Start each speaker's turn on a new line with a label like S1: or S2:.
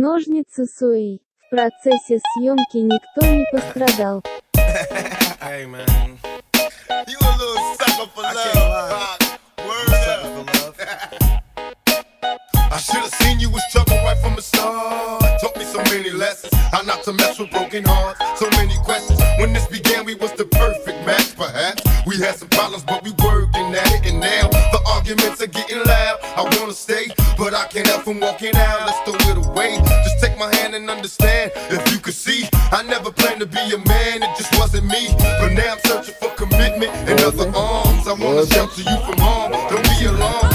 S1: Ножницы Суэй. В процессе съемки никто не пострадал.
S2: Hey man, you a little sucker for love. Word up. I should have seen you was trouble right from the start. Taught me so many lessons, how not to mess with broken hearts. So many questions. When this began, we was the perfect match. Perhaps we had some problems, but we working at it. And now the arguments are getting loud. I wanna stay, but I can't help from walking out. Let's throw it away. Just take my hand and understand. If you could see, I never planned to be a man. It just wasn't me. But now I'm searching for commitment and other arms. I wanna shelter you from harm. Don't be alarmed.